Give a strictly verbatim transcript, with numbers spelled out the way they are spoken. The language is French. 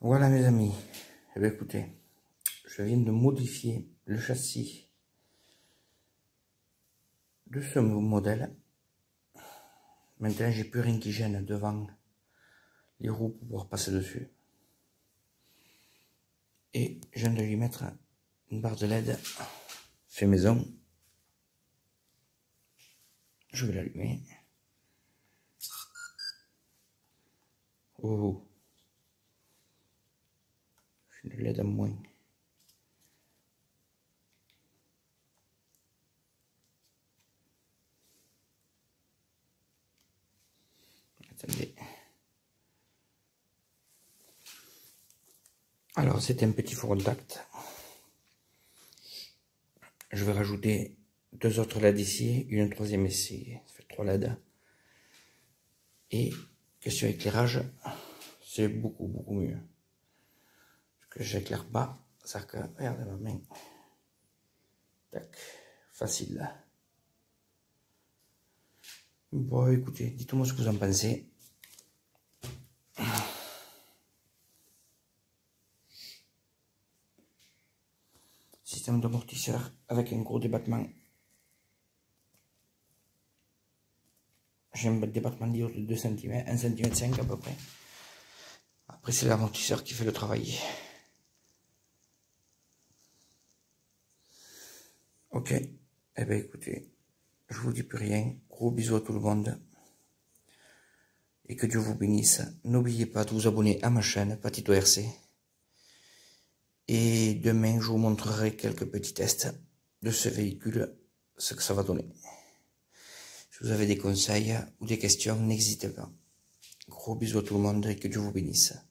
Voilà mes amis, eh bien, écoutez, je viens de modifier le châssis de ce modèle. Maintenant j'ai plus rien qui gêne devant les roues pour pouvoir passer dessus. Et je viens de lui mettre une barre de L E D fait maison. Je vais l'allumer. Oh, une L E D en moins. Attendez. Alors c'est un petit faux contact. Je vais rajouter deux autres L E D ici, une troisième ici. Ça fait trois L E D. Et question éclairage, c'est beaucoup beaucoup mieux. Parce que j'éclaire pas, ça que regardez ma main. Tac, facile. Bon écoutez, dites-moi ce que vous en pensez. Système d'amortisseur avec un gros débattement. J'ai un débattement de deux centimètres, un centimètre cinq à peu près. Après c'est l'amortisseur qui fait le travail. Ok, eh bien écoutez, je vous dis plus rien. Gros bisous à tout le monde. Et que Dieu vous bénisse. N'oubliez pas de vous abonner à ma chaîne, Patito R C. Et demain, je vous montrerai quelques petits tests de ce véhicule, ce que ça va donner. Si vous avez des conseils ou des questions, n'hésitez pas. Gros bisous à tout le monde et que Dieu vous bénisse.